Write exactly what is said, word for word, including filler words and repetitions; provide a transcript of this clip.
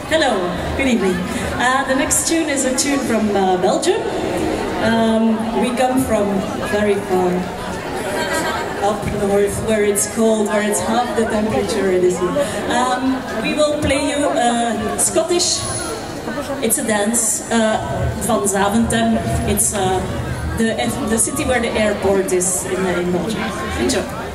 Hello, good evening. Uh, the next tune is a tune from uh, Belgium. Um, we come from very far up north, where it's cold, where it's half the temperature it is here. Um, we will play you uh, Scottish. It's a dance uh, van Zaventem. It's uh, the, the city where the airport is in, uh, in Belgium. Enjoy.